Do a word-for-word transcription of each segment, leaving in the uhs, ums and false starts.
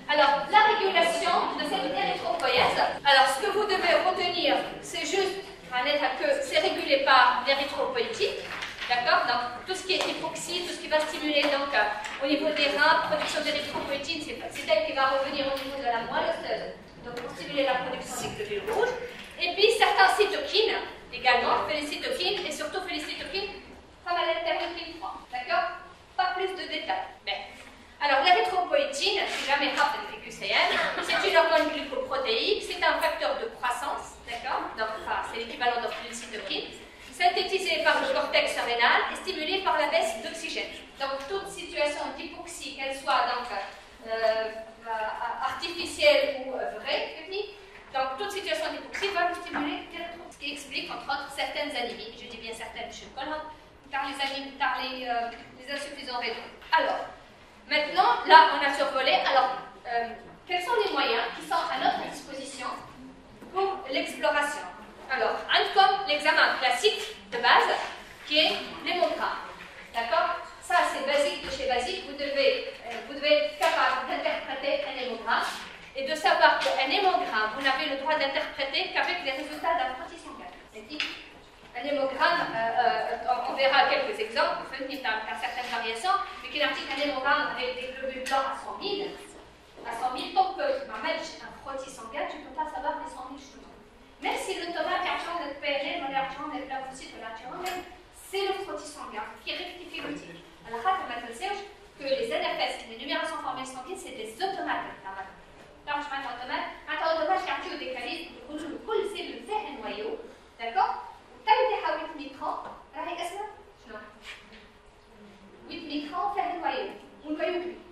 Alors, la régulation de cette érythropoïèse. Alors, ce que vous devez retenir, c'est juste que c'est régulé par l'érythropoïétine. D'accord? Donc, tout ce qui est hypoxie, tout ce qui va stimuler donc, euh, au niveau des reins, production d'érythropoïétine, c'est elle qui va revenir au niveau de la moelle osseuse. Donc, pour stimuler la production des globules rouges. Et puis, certains cytokines également, fait les cytokines, et surtout fait les cytokines comme à l'interleukine trois. D'accord? Pas plus de détails. Mais, alors, l'érythropoïétine, si jamais rappelle le Q C M, c'est une hormone glycoprotéique, c'est un facteur de croissance. D'accord? Donc, enfin, c'est l'équivalent d'une cytokine. Synthétisée par le cortex rénal et stimulée par la baisse d'oxygène. Donc, toute situation d'hypoxie, qu'elle soit donc, euh, artificielle ou euh, vraie, donc toute situation d'hypoxie va nous stimuler l'érythropoïétine, ce qui explique entre autres certaines anémies, je dis bien certaines chez le colon, par les, anémies, par les, euh, les insuffisants rénaux. Alors, maintenant, là, on a survolé. Alors, euh, quels sont les moyens qui sont à notre disposition pour l'exploration? Alors, un comme l'examen classique de base, qui est l'hémogramme. D'accord? Ça, c'est basique de chez basique. Vous devez, euh, vous devez être capable d'interpréter un hémogramme et de savoir qu'un hémogramme, vous n'avez le droit d'interpréter qu'avec les résultats d'un frottis sanguin. Un hémogramme, euh, euh, on verra quelques exemples, vous faites à certaines variations, mais qui indique un hémogramme avec des globules blancs à cent mille. À cent mille, tant que tu vas mettre un frottis sanguin, tu ne peux pas savoir les cent mille choses. Même si le tomate argent de P L L, l'argent de la aussi de l'argent, c'est le frottis sanguin qui rectifie l'outil. Alors, on va dire que les N F S, les numérations formelles sanguines, c'est des automates. Donc, je mets un automate, un automate cardio-décalé, le col, c'est le fait un noyau. D'accord? Quand il y a huit microns, là, il y a huit microns, fait un noyau. Un noyau plus.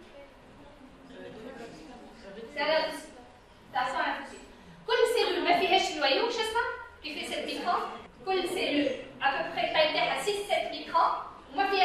C'est à la station impossible. كل cellule ما فيهاش نويو شو اسمها؟ كيف sept microns. كل cellule à peu près taille à six sept microns وما فيهاش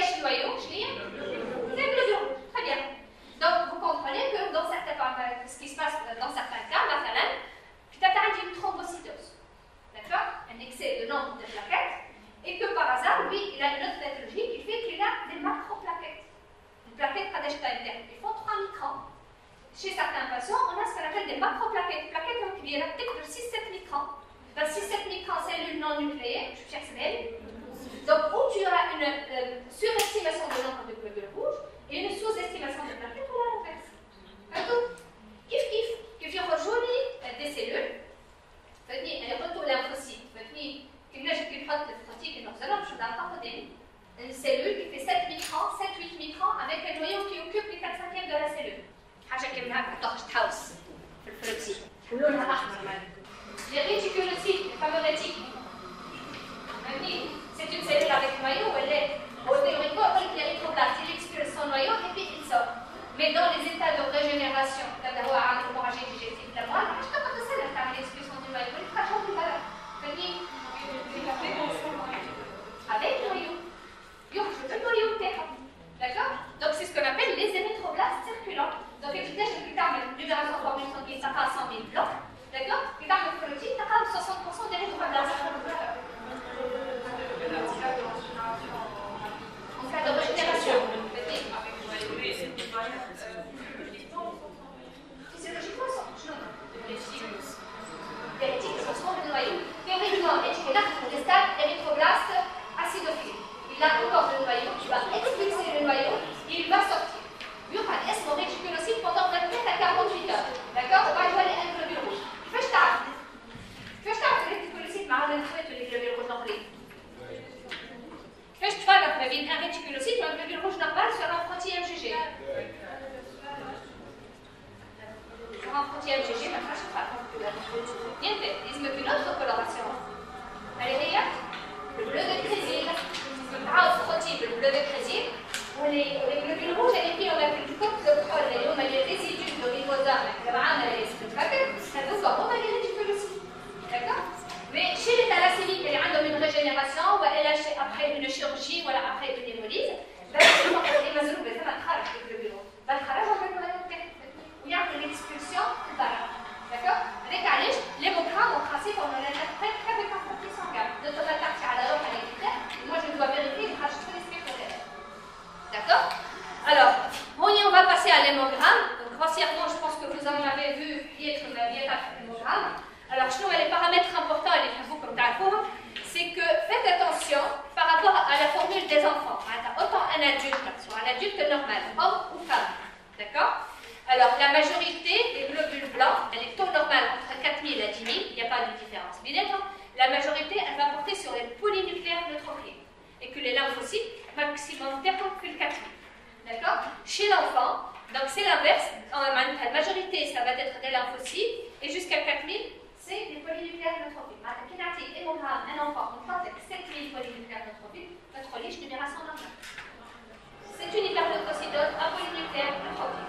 les enfants. Autant un adulte, soit un adulte normal, homme ou femme. D'accord? Alors, la majorité des globules blancs, elle est taux normal entre quatre mille et dix mille, il n'y a pas de différence. Évidemment, la majorité, elle va porter sur les polynucléaires neutrophiles. Et que les lymphocytes, maximum quarante que quatre mille. D'accord? Chez l'enfant, donc c'est l'inverse. La majorité, ça va être des lymphocytes, et jusqu'à quatre mille, c'est des polynucléaires neutrophiles. Maintenant, qui n'a-t-il hémogramme, un enfant, on prend sept mille polynucléaires neutrophiles, notre liche numération normale. C'est une hyperleucocytose, un polynucléaire neutrophique.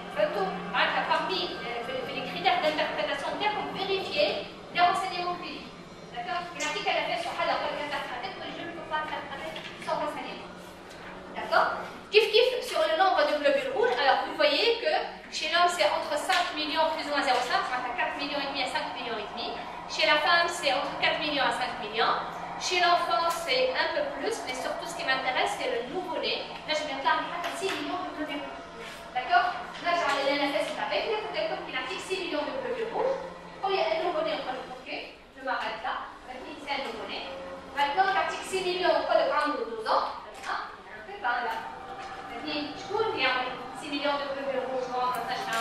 Parmi les critères d'interprétation, bien pour vérifier les renseignements cliniques. D'accord? Il y a qui qu'elle a fait sur Hada, peut-être que je ne peux pas interpréter sans renseignement. D'accord? Kif kif sur le nombre de globules rouges, alors vous voyez que chez l'homme c'est entre cinq millions plus ou moins zéro virgule cinq, enfin quatre millions et demi à cinq millions et demi. Chez la femme c'est entre quatre millions à cinq millions. Chez l'enfant c'est un peu plus, mais surtout ce qui m'intéresse c'est le nouveau-né. Là je viens de parler de six millions de globules rouges. D'accord? Là j'ai l'N F S avec, là vous avez qu'il a six millions de globules rouges. Quand il y a un nouveau-né on va le bloquer, je m'arrête là, c'est un nouveau-né. Maintenant on a six millions au de un ou douze ans. On fait pas là. شكون يعمل six millions de globules rouges noirs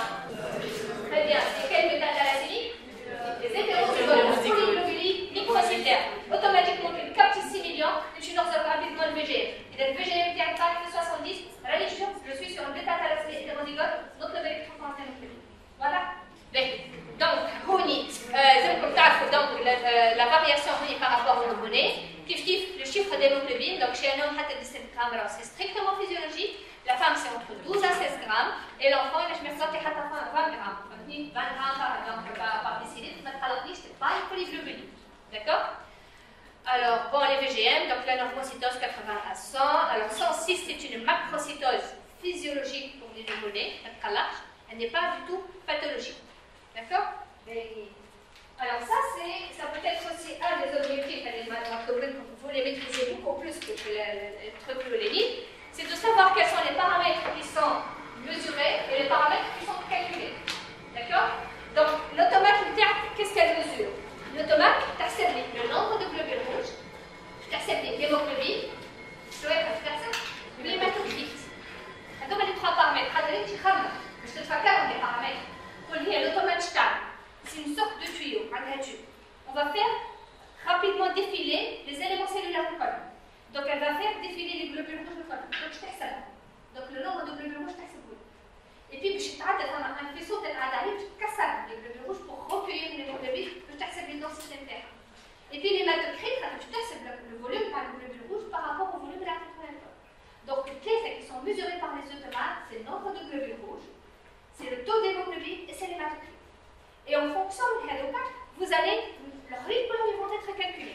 Très bien. Et quelle méthode thalassémique? Les hétérozygotes polyglobuliques microcytaires. Automatiquement, tu captes six millions et tu leur rapidement le V G M. Et le V G M qui a fait soixante-dix, je suis sur un bêta thalassémie hétérozygote, donc le électrophorèse nucléaire. Voilà. Donc, Rouni, donc la, la variation Rouni par rapport au nouveau-né, kif kif le chiffre d'hémoglobine, donc chez un homme, dix-sept grammes, alors c'est strictement physiologique. La femme, c'est entre douze à seize grammes, et l'enfant, il est vingt grammes. vingt grammes par, donc, par, par décilitre, mais alors c'est pas une polyglobuline. D'accord? Alors, bon, les V G M, donc la normocytose quatre-vingts à cent. Alors, cent six, c'est une macrocytose physiologique pour les nouveau-nés, elle n'est pas du tout pathologique. D'accord? Alors, ça, c'est, ça peut être aussi un des objectifs, vous les maîtrisez beaucoup plus que le truc Lénine, c'est de savoir quels sont les paramètres qui sont mesurés et les paramètres qui sont calculés. D'accord? Donc, l'automate, qu'est-ce qu'elle mesure? L'automate, tu acceptes le nombre de globules rouges, tu acceptes l'hémoglobine, tu acceptes l'hématocrite. Donc, les trois paramètres, je te fais des paramètres. Pour lier l'automate, c'est une sorte de tuyau, un tube. On va faire rapidement défiler les éléments cellulaires du col. Donc, elle va faire défiler les globules rouges du col. Donc, je t'accepte. Donc, le nombre de globules rouges, t'accepte. Et puis, je t'arrête un faisceau peut-être à l'arrière, tu casses les globules rouges pour recueillir l'hémoglobine, je t'accepte les densités internes. Et puis, l'hématocrite, tu t'acceptes le volume par le globule rouge par rapport au volume de l'artère. Donc, les clés qui sont mesurées par les automates, c'est le nombre de globules rouges, c'est le taux d'hémoglobine et c'est l'hématocrite. Et en fonction de l'hématocrite, vous allez, leurs rythmes vont être calculés.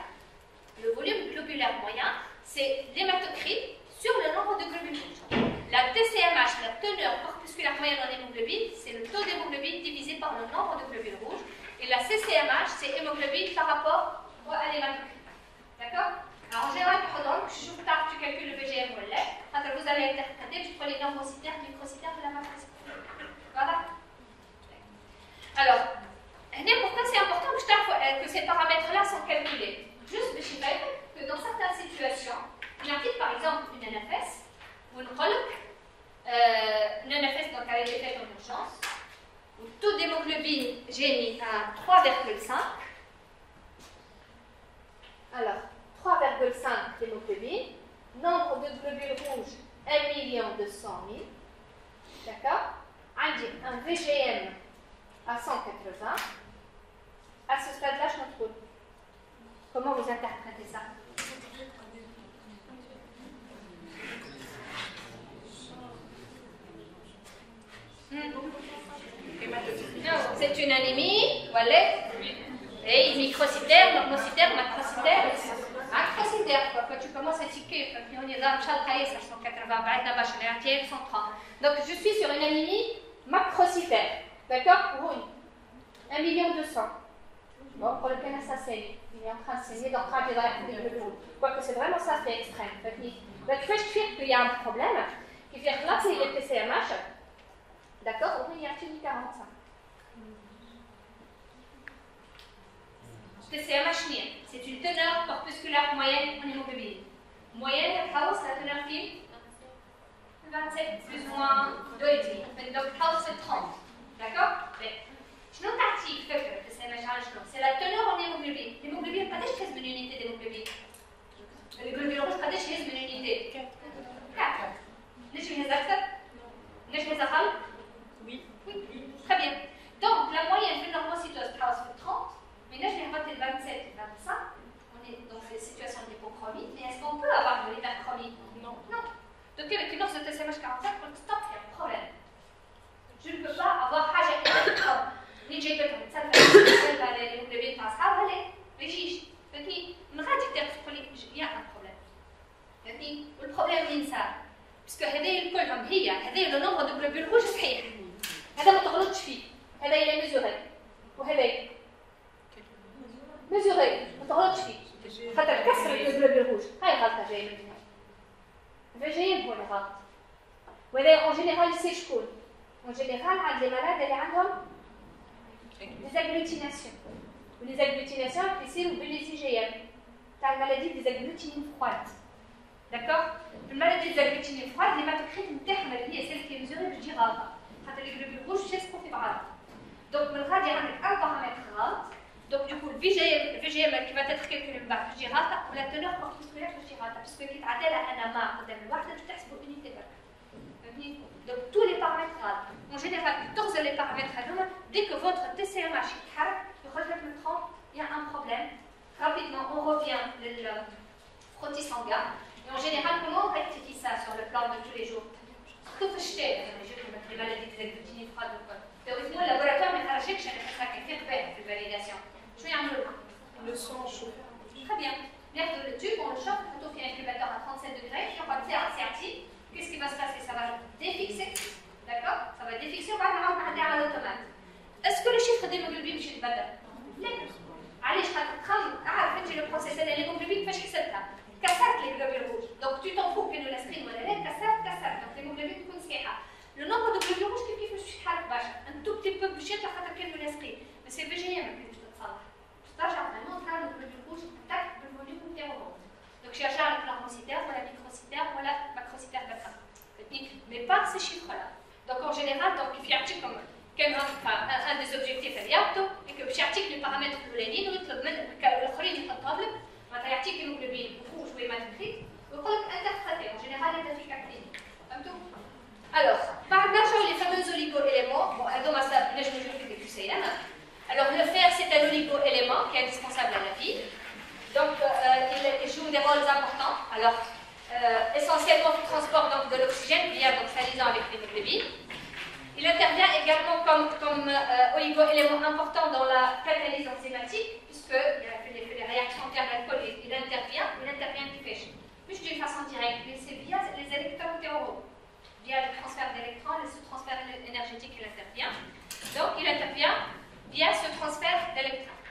Le volume globulaire moyen, c'est l'hématocrite sur le nombre de globules rouges. La T C M H, la teneur corpusculaire moyenne en hémoglobine, c'est le taux d'hémoglobine divisé par le nombre de globules rouges. Et la C C M H, c'est hémoglobine par rapport à l'hématocrite. D'accord? Alors en général, pardon, je vous tard, tu calcules le V G M ou le lait. Quand vous allez interpréter, tu prends les normocytaires, microcytaires de la macrocytaire. Voilà. Alors, pourquoi c'est important que ces paramètres-là sont calculés? Juste, je sais que dans certaines situations, il y a par exemple une N F S, ou une colloque, euh, une N F S donc elle a été faite en urgence, où le taux d'hémoglobine, j'ai mis à trois virgule cinq. Alors, trois virgule cinq d'hémoglobine, nombre de globules rouges, un million deux cent mille. D'accord? Un V G M à cent quatre-vingts. À ce stade-là, je me trouve. Comment vous interprétez ça? Hmm. Non, c'est une anémie, voilà. Et microcytaire, normocytaire, macrocytaire. Macrocytaire, quand tu commences à tiquer, on est dans le chat de cent quatre-vingts, cent trente. Donc, je suis sur une anémie macrocytaire. D'accord? Oui. un million deux cents. Bon, pour le canal, ça saigne. Il est en train de saigner, donc il va y avoir le quoique c'est vraiment ça, c'est extrême. Donc, je fais qu'il y a un problème qui fait relaxer les T C M H. D'accord? On y a fini quarante-cinq. T C M H, c'est une teneur corpusculaire moyenne en hémoglobine. moyenne الحوض la teneur كيف؟ vingt-sept plus ou moins deux virgule cinq. Donc الحوض c'est trente. D'accord? شنو تعطيك فكرة في السي ام اتش على شنو؟ c'est la teneur en hémoglobine. L'hémoglobine قداش تهز من unité d'hémoglobine؟ الهيموغلوبين الروج قداش يهز من unité؟ quatre. نجم يهز أكثر؟ نجم يهز أقل؟ Oui. Oui. Très bien. Donc la moyenne في النورموسيتوز الحوض في trente. Mais là, je vais rater le vingt-sept et vingt-cinq. On est dans des situations d'hypochromie. Mais est-ce qu'on peut avoir de l'hyperchromie? Non. Non. Donc, avec une once de T S M H quarante-cinq, stop, il y a un problème. Je ne peux pas avoir حاجة hyperchrome. ni j'ai besoin de ça, l'hémoglobine passe. Ah, allez, régie. فهمتني؟ من غادي تعرف تقولي il y a un problème. فهمتني؟ والبروبليم وين صار؟ باسكو هذايا كلهم هي هذايا لو نومبر دو جلوبول روج صحيح. هذا ما تغلطش فيه. هذا يلي ميزوري. وهذايا ميزوري ما تغلطش فيه خاطر كسر الجلوبول روج هاي غلطه جايه من هنا جايه من هنا غلط وهذا اون جينيرال سي شكون اون جينيرال عند لي مالاد اللي عندهم ديزاغلوتيناسيون وديزاغلوتيناسيون يصيروا باللي سي جي ام تاع المالادي ديزاغلوتينين فرواد داكوغ المالادي ديزاغلوتينين فرواد اللي ماتوكريت نتاعهم اللي هي سيل كي ميزوري بتجي غلطه خاطر الجلوبول روج يسقوا في بعض دونك من غادي عندك ان بارامتر غلط. Donc du coup, le V G M qui va être calculé par le Girata ou la teneur corpusculaire du Girata, parce que qui est à un amas ou d'un noir, tu t'as une unité. Donc tous les paramètres, en général, quatorze les paramètres, dès que votre T C M H est le trente, il y a un problème. Rapidement, on revient le frottis sanguin. Et en général, comment on rectifie ça sur le plan de tous les jours? Tout fait les maladies des agglutines froides. Théoriquement, le laboratoire ne fait que je ça qui fait faire de validation. Je vais en le sang chaud. Très bien. L'air de le tube, on le chauffe, plutôt qu'il y a un incubateur à trente-sept degrés, et on va le faire asserti. Qu'est-ce qui va se passer? Ça va défixer. D'accord? Ça va défixer, on va le regarder à l'automate. Est-ce que le chiffre d'hémoglobine chez le badin? Non. Allez, je vais ah, en fait, j'ai le processus de l'hémoglobine, fais que c'est ça. Cassate les globules rouges. Donc tu t'en fous que nous l'aspirine ou la lait, cassate, cassate. Donc l'hémoglobine, tu connais ça. Le nombre de globules rouges, كيف كيف مش حالك باشا un tout petit peu plus cher خاطر كان من الاسبرين بس c'est V G M اللي باش تتصلح ترجع vraiment تلعب الجلوبول rouge تاك بالفوليوم نتاعو donc chercher avec l'armocytaire ولا microcytaire ولا macrocytaire بس mais pas ces chiffres là donc en général donc il يعطيك comme كان un des objectifs اللي يعطوا et que باش يعطيك les paramètres الاولانيين ويطلب من الاخرين يحطهم لك معناتها يعطيك الهيموجلوبين rouge وهيماتوكريت ويقول لك interpréter en général انت فيك كلينيك فهمتوا Alors, par exemple, les fameux oligo-éléments, bon, là je me dis que c'est alors le fer c'est un oligo-élément qui est indispensable à la vie, donc euh, il joue des rôles importants, alors euh, essentiellement pour le transport donc, de l'oxygène via donc, sa liaison avec l'hémoglobine. Il intervient également comme, comme euh, oligo-élément important dans la catalyse enzymatique, puisqu'il y a que les, que les réactions en termes d'alcool, il, il intervient, il intervient qui fait, plus d'une façon directe, mais c'est via les électrons hétéros. Via le transfert d'électrons et ce transfert énergétique il intervient. Donc il intervient via ce transfert d'électrons.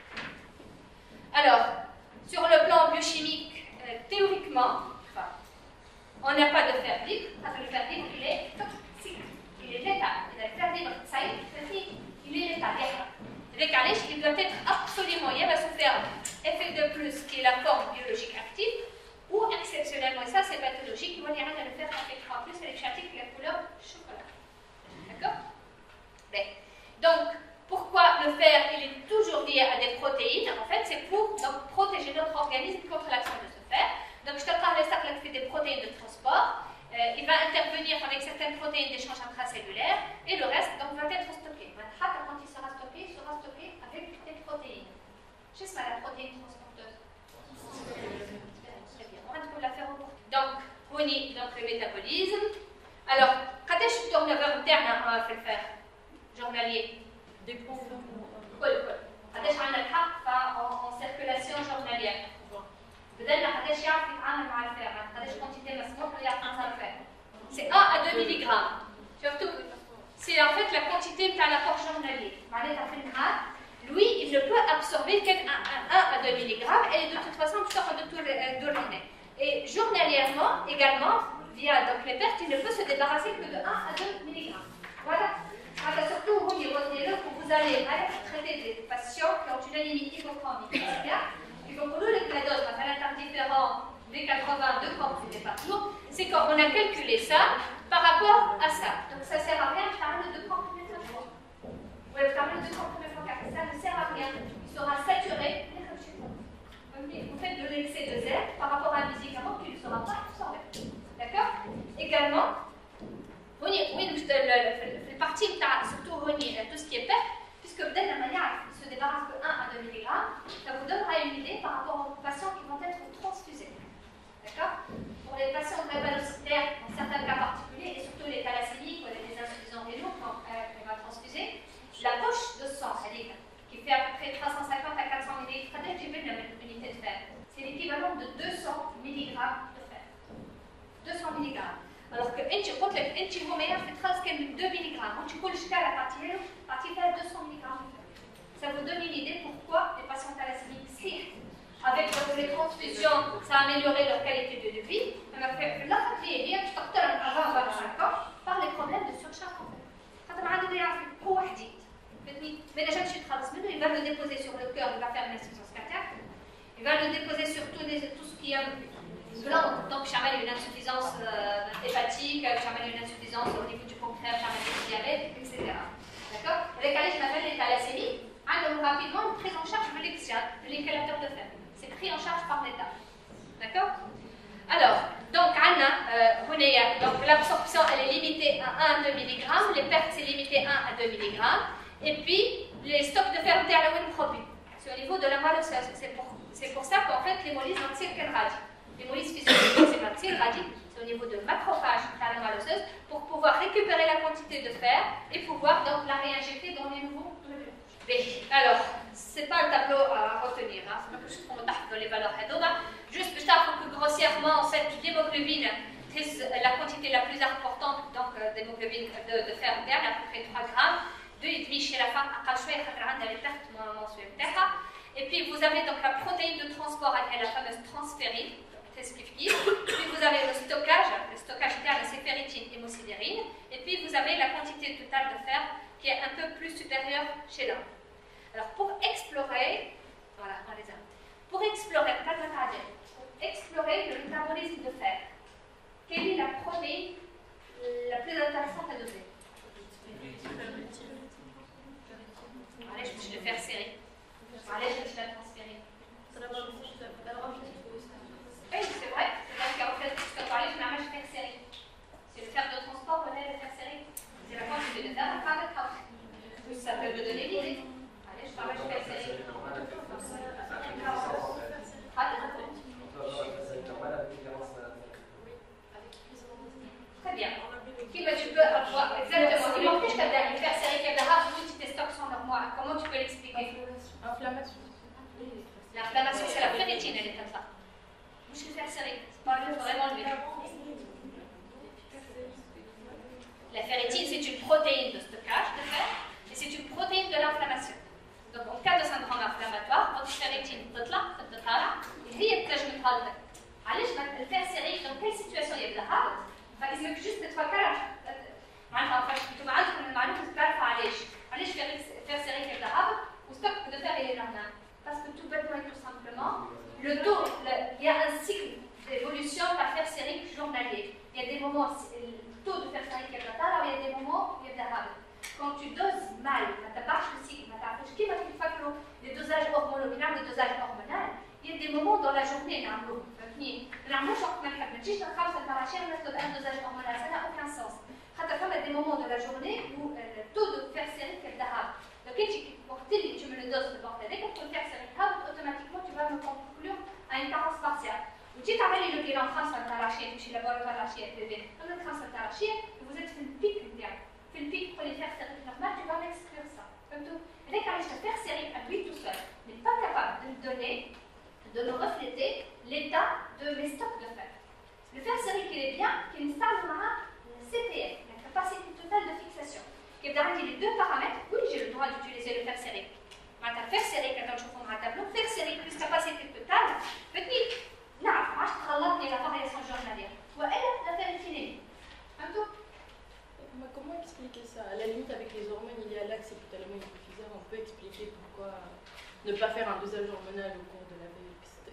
Alors, sur le plan biochimique, euh, théoriquement, enfin, on n'a pas de fer libre, parce que le fer libre il est toxique, il est létal. Il a le fer libre, ça y est, il est létal. Avec Alice, il doit être absolument, il va se faire effet de plus qui est la forme biologique active. Ou exceptionnellement, et ça c'est pathologique, il va dire à le faire avec trois plus avec chatique la couleur chocolat. D'accord? Donc, pourquoi le fer il est toujours lié à des protéines? En fait, c'est pour donc, protéger notre organisme contre l'action de ce fer. Donc, je te parle de ça qui fait des protéines de transport. Euh, il va intervenir avec certaines protéines d'échange intracellulaire et le reste donc, va être stocké. Quand il sera stocké, il sera stocké avec des protéines. Je sais pas, la protéine transporteuse. Donc, on y donc le métabolisme. Alors, quand est-ce que le turnover interne a fait le faire journalier? Dépend. Cool, cool. Quand est-ce qu'on a le en circulation journalière? Peut-être quand est-ce qu'on a le faire? Quand est-ce quantité maximum qu'il y a à faire? C'est un à deux milligrammes. Surtout, c'est en fait la quantité de l'apport journalier. Lui, il ne peut absorber qu'un à deux milligrammes et de toute façon, il sort de tout l'urine. Et journalièrement, également, via donc, les pertes, il ne peut se débarrasser que de un à deux milligrammes. Voilà. Alors, surtout, vous retenez-le quand vous allez traiter des patients qui ont une anémie hypochromique. Il faut que nous, la dose, on va faire différent V quatre-vingts de comprimé par jour, c'est quand on a calculé ça par rapport à ça. Donc ça ne sert à rien de faire le deux comprimés par jour. Ou de faire le deux comprimés par quatre. Ça ne sert à rien. Il sera saturé. Vous faites de l'excès de Z par rapport à un médicament qui ne sera pas absorbé. D'accord? Également, oui, le parti, surtout tout ce qui est P E P, puisque vous êtes la manière de se débarrasser de un à deux milligrammes, ça vous donnera une idée par rapport aux patients qui vont être transfusés. D'accord? Pour les patients drépanocytaires, dans certains cas particuliers, et surtout les thalassémiques ou les insuffisants rénaux, quand on va transfuser, la poche de sang, c'est-à-dire qui fait à peu près trois cent cinquante à quatre cents millilitres de unité de fer, c'est l'équivalent de deux cents milligrammes de fer. deux cents milligrammes. Alors que انت قلت لك انت هو ما يعرف يتخلص كان من deux milligrammes. وانت كل شيء على partie له partie faire deux cents milligrammes de fer. Ça vous donne une idée pourquoi les patients thalassémiques صحيح avec donc, les transfusions ça a amélioré leur qualité de vie. On a fait la خطيه هي تقتل avant vingt-cinq ans par les problèmes de surcharge en fait. خاطر ما عنده يعرف هو وحدي. Mais la jeune chute il va le déposer sur le cœur, il va faire une insuffisance cardiaque. Il va le déposer sur tout, les, tout ce qui est gland. Donc, j'amène une insuffisance euh, hépatique, j'amène une insuffisance au niveau du pancréas, j'amène du diabète, et cetera. D'accord? Avec allez, je m'appelle les thalassémies. Alors, rapidement, une prise en charge de l'extiade, de l'incalateur de fer. C'est pris en charge par l'État. D'accord? Alors, donc, Anna, euh, donc l'absorption, elle est limitée à un à deux milligrammes. Les pertes, c'est limité à un à deux milligrammes. Et puis, les stocks de fer produits. C'est au niveau de la moelle osseuse. C'est pour, pour ça qu'en fait, l'hémolyse va tirer quel radis. L'hémolyse physiologique, c'est va tirer radis. C'est au niveau de macrophage de la moelle osseuse pour pouvoir récupérer la quantité de fer et pouvoir donc la réinjecter dans les nouveaux globules. Alors, ce n'est pas le tableau à retenir. Hein. C'est pas que je prends dans les valeurs. Juste que je t'apprends que grossièrement, cette hémoglobine, la quantité la plus importante d'hémoglobine de, de fer interne, à peu près trois grammes. deux virgule cinq chez la femme, les pertes mensuelles. Et puis vous avez donc la protéine de transport avec la fameuse transférine, puis vous avez le stockage, le stockage interne, c'est ferritine, hémosidérine, et puis vous avez la quantité totale de fer qui est un peu plus supérieure chez l'homme. Alors pour explorer, voilà, on les a. Pour explorer, pour explorer le métabolisme de fer, quelle est la protéine la plus intéressante à doser? Allez, je vais le faire serrer. Allez, je vais la transférer. Oui, c'est vrai. C'est-à-dire qu'en fait, ce qu'on parlait, je vais le faire serrer. C'est le fer de transport, on est le faire serrer. C'est la quantité de fer à pas mettre après. Ça peut me donner l'idée. Allez, je vais le faire serrer. Très bien. Qui va tu peux avoir exactement. Il manque que je t'ai le faire serrer qu'il y a de la rage, tes stocks sont normaux. Comment tu peux l'expliquer? Inflammation. L'inflammation, c'est la ferritine, elle est comme ça. Je vais le faire serrer. C'est pas vraiment le vide. La ferritine, c'est une protéine de stockage de fer et c'est une protéine de l'inflammation. Donc, en cas de syndrome inflammatoire, votre ferritine تطلع في الطحالة هي بتنجم تغلطك. علاش ما الفير سيري dans quelle situation il y a de la rage فلازمك جست تتفكر معناتها انتم عندكم المعلومه تعرفوا علاش علاش فير سيري كيف ذهب وستوك دو فير il est normal parce que tout bêtement et tout simplement le taux le, il y a un cycle d'évolution par fer sérique journalier. Il y a des moments le taux de fer sérique est total, il y a des moments où il y a de la quand tu doses mal, tu n'as pas le cycle, tu n'as pas le les dosages hormonaux, les dosages hormonaux, il y a des moments dans la journée, normalement, je ne sais pas si un dosage hormonal, ça n'a aucun sens. Il y a des moments de la journée où le taux de fer sérique est d'arabe. Donc, quand tu me le doses de bord avec, quand le fer sérique automatiquement, tu vas me conclure à une carence partielle. Ou tu as le bilan transfrontalien, chez le laboratoire H P V, dans le transfrontalien, vous êtes sur le pic interne. Fais le pic pour les fer sériques normales, tu vas m'exclure ça. Et dès qu'un fer sérique à lui tout seul n'est pas capable de me donner, de me refléter l'état de mes stocks de fer. Le fer sérique, il est bien qu'il installe le C T F, la capacité totale de fixation. Il y a les deux paramètres, oui, j'ai le droit d'utiliser le fer sérique. Le fer sérique, quand je prends un tableau, fer sérique plus capacité totale, petit, là, je travaille la variation journalière. Ou elle, la ferritinée. Un tout. Comment expliquer ça? À la limite, avec les hormones, il y a l'axe hypothalamo-hypophysaire, on peut expliquer pourquoi ne pas faire un dosage hormonal au cours de la vie,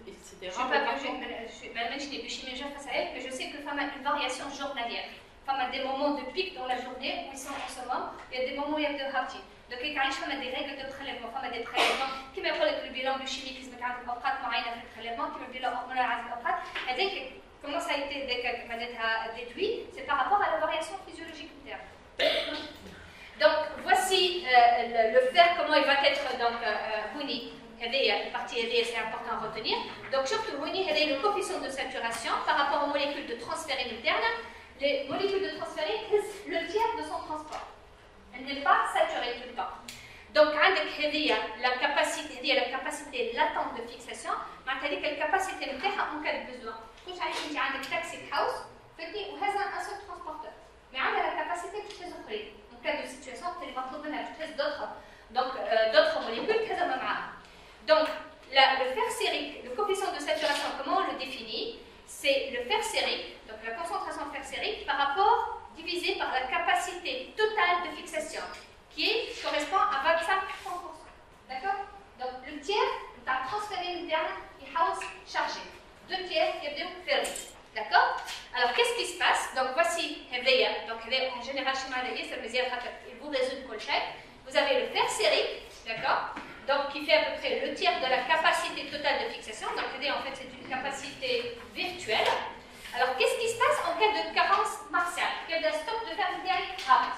et cetera. Je suis pas biologique, je suis ben, je suis chimien face à elle, mais je sais que femme a une variation journalière. Femme a des moments de pic dans la journée où ils sont en ce moment, il y a des moments où il y a de rapti. Donc il y a des règles de prélèvement, femme a des prélèvements, qui me يقول لك le bilan biochimique qui se met à الأوقات معينة في الprélèvement, qui me bilan hormonal à الأوقات. Et comment ça a été déduit, c'est par rapport à la variation physiologique interne. Donc voici euh, le, le fer, comment il va être donc Houni. La partie H D, c'est important à retenir. Donc surtout Houni, le coefficient de saturation par rapport aux molécules de transférine interne. Les molécules de transférine, le tiers de son transport. Elle n'est pas saturée tout le temps. Donc, la capacité, la capacité latente de fixation, c'est la capacité de en cas de besoin. Quand tu as un taxi house, tu as un seul transporteur. Mais elle a la capacité de les offrir. En cas de situation, tu vas trouver d'autres donc euh, d'autres molécules. Donc, la, le fer sérique, le coefficient de saturation, comment on le définit? C'est le fer sérique, donc la concentration de fer sérique par rapport divisé par la capacité totale de fixation, qui est, correspond à vingt-cinq à trente pour cent. D'accord? Donc le tiers, tu as transféré interne, il house chargé. Deux tiers, il y a deux ferrés. D'accord? Alors qu'est-ce qui se passe? Donc voici, donc en général, ça veut dire qu'il vous résume le chèque. Vous avez le fer sérique, d'accord? Donc qui fait à peu près le tiers de la capacité totale de fixation. Donc en fait, c'est une capacité virtuelle. Alors, qu'est-ce qui se passe en cas de carence martiale? Quel est le stock de fer interne?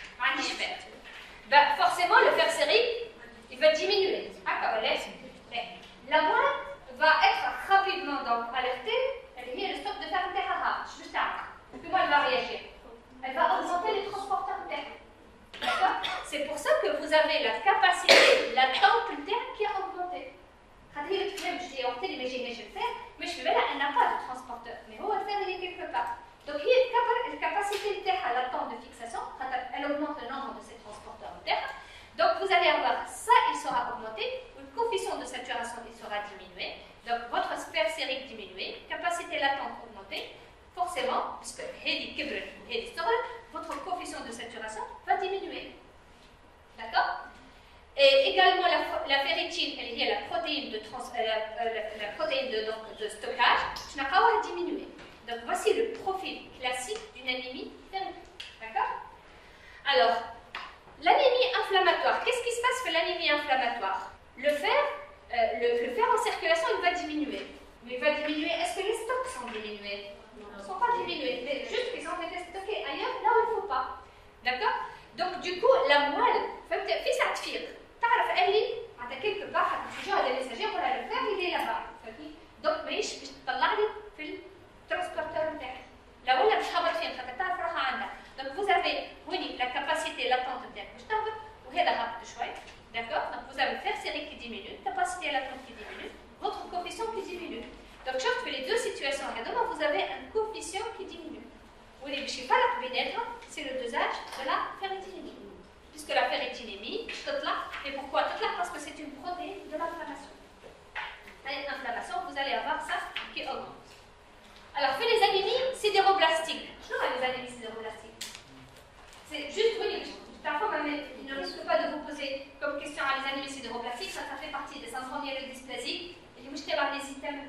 Ben, forcément, le fer sérique, il va diminuer. La moelle va être rapidement donc, alertée. Elle est le stock de fer interne. Juste avant. Comment elle va réagir? Elle va augmenter les transporteurs internes. D'accord? C'est pour ça que vous avez la capacité latente interne qui a augmenté. Je l'ai opté d'imaginer le fer, mais je elle n'a pas de transporteur. Mais où le fer, il est quelque part. Donc, la capacité latente de fixation, elle augmente le nombre de ces transporteurs internes. Donc, vous allez avoir ça, il sera augmenté, le coefficient de saturation, il sera diminué. Donc, votre fer sérique diminué, capacité latente augmentée. Forcément, puisque votre coefficient de saturation va diminuer. D'accord? Et également, la, la ferritine, elle est liée à la protéine de, trans, euh, la, la protéine de, donc, de stockage, tu n'as pas à diminuer. Donc, voici le profil classique d'une anémie ferritique. D'accord? Alors, l'anémie inflammatoire, qu'est-ce qui se passe pour l'anémie inflammatoire? Le fer, euh, le, le fer en circulation, il va diminuer. Mais il va diminuer, est-ce que les stocks sont diminués? Non, ils ne sont pas diminués, mais juste qu'ils ont été stockés ailleurs, là où il ne faut pas. D'accord? Donc, du coup, la moelle, fait ça te fire. تعرف قال لي عند quelque part هتشوفوا هذا المساجين ولا le fer il est là-bas. Donc ماهيش باش تطلع لي في الترانسبورتور نتاعك. لا ولا مش هابط فين خاطر تعرف روحها عندها. Donc vous avez oui la capacité latente نتاعك باش تهبط وهذا هبط شوي. D'accord? Donc vous avez le fer sérique qui diminue, capacité latente qui diminue, votre coefficient qui diminue. Donc شوف في les deux situations هذوما vous avez un coefficient qui diminue. واللي باش يفرق بيناتهم c'est le dosage de la ferritinémie. Puisque la ferritinémie, et pourquoi parce que c'est une protéine de l'inflammation. L'inflammation, vous allez avoir ça qui augmente. Alors, fait les anémies sidéroblastiques. Je sais les anémies sidéroblastiques. C'est juste, oui, parfois, il ne risque pas de vous poser comme question à les anémies sidéroblastiques, ça, ça fait partie des syndromes myélodysplasiques. Et je vais voir les items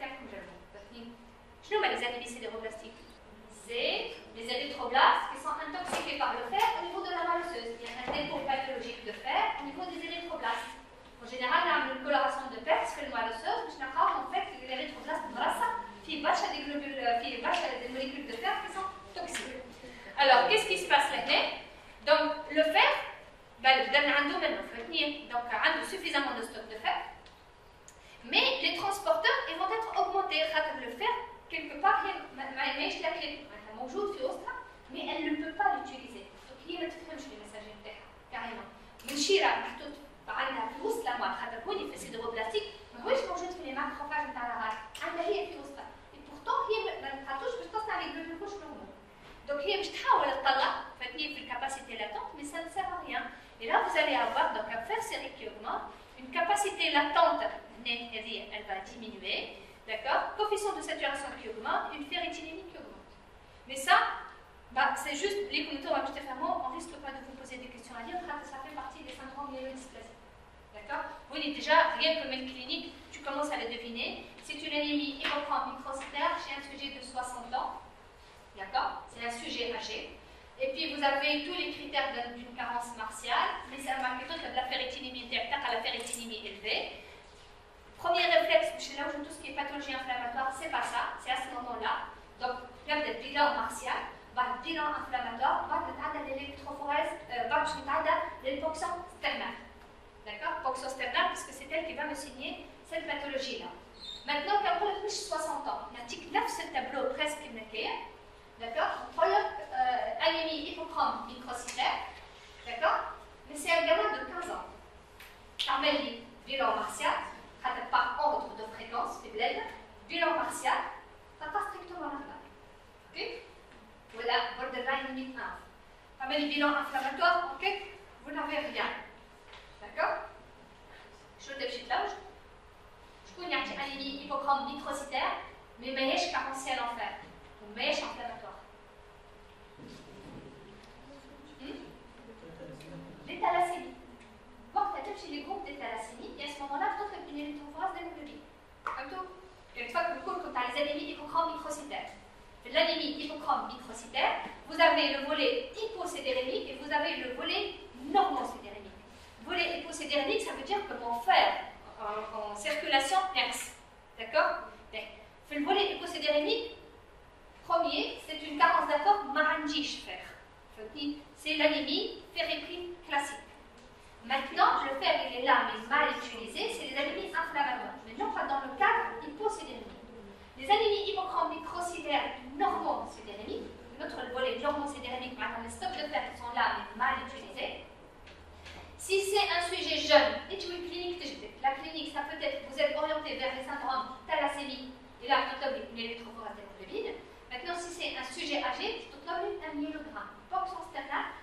je sais les anémies sidéroblastiques. C'est les érythroblastes qui sont intoxiqués par le fer au niveau de la moelle osseuse. Il y a un dépôt pathologique de fer au niveau des érythroblastes. En général, on a une coloration de fer sur le moelle osseuse, mais en fait, l'érythroblast brasse, il bâche des globules, il bâche des molécules de fer qui sont toxiques. Alors, qu'est-ce qui se passe là? Donc, le fer, ben, donc, on a suffisamment de stock de fer, mais les transporteurs, ils vont être augmentés. Le fer, quelque part, il y a la clé. موجود في وسطها mais elle ne peut pas l'utiliser. Donc هي ما تفهمش المساج نتاعها carrément. من شيرة محطوط عندها في وسطها ما خاطر هوني في السيدروبلاستيك ماهوش موجود في لي ماكروفاج نتاع الغاز، عندها هي في وسطها. et pourtant هي ما تحطوش باش تصنع لي جلوكوز نورمال. Donc هي باش تحاول تطلع فهي في الكاباسيتي لاتونت mais ça ne sert à rien. Et là vous allez avoir donc un fer sérique qui augmente, une capacité latente elle va diminuer, d'accord? Coefficient de saturation qui augmente, une ferritinémie qui augmente. Mais ça, bah, c'est juste les conducteurs on ne risque pas de vous poser des questions à lire, ça fait partie des syndromes myélodysplasiques. D'accord? Vous voyez déjà, rien que même clinique, tu commence à le deviner. C'est une anémie hémochrome microcytaire chez un sujet de soixante ans. D'accord? C'est un sujet âgé. Et puis vous avez tous les critères d'une carence martiale, mais c'est un marqueur de la ferritinémie à la ferritinémie élevée. Premier réflexe, chez là où tout ce qui est pathologie inflammatoire, c'est pas ça, c'est à ce moment-là. Donc, là, le bilan martial, le bilan inflammatoire, va de l'électrophorèse, va de l'époxon sternale. D'accord? L'époxon sternale, parce que c'est elle qui va me signer cette pathologie-là. Maintenant, quand on a soixante ans, il y a un petit neuf ce tableau presque mécaire. D'accord? On prend anémie hypochrome microcytaire. D'accord? Mais c'est un gamin de quinze ans. Parmi bilan martial, par ordre de fréquence, bilan martial, ça passe strictement normal. Ok? Voilà, borderline limite un. Parmi les bilans inflammatoires, ok? Vous n'avez rien. D'accord? Je vous dis là, je connais une anémie hypochrome microcytaire, mais ما هيش carentielle en fait. وما هيش inflammatoire. Les thalassémies. وقت تمشي les groupes des thalassémies, et à ce moment-là, تدخل une électrophorèse d'hémoglobine. فهمتوا؟ Une fois que vous courez dans les anémies hypochrome microcytaires. L'anémie hypochrome microcytaire, vous avez le volet hypocédérémique et vous avez le volet normocédérémique. Volet hypocédérémique, ça veut dire que mon fer en, en circulation perce. D'accord? Le volet hypocédérémique, premier, c'est une carence d'apport marangiche fer. C'est l'anémie ferriprine classique. Maintenant, le fer, il est là, mais mal utilisé, c'est les anémies inflammatoires, mais non pas dans le cadre hypocédérémique. Les anémies hypochrome microcytaires normocédérémiques, notre volet normocédérémique, les stocks de fer sont là, mais mal utilisés. Si c'est un sujet jeune, et tu es clinique, la clinique, ça peut être, vous êtes orienté vers les syndromes thalassémie, et là, tu as une électrophorèse d'hémoglobine. Maintenant, si c'est un sujet âgé, tu as un myélogramme, poxon sternal,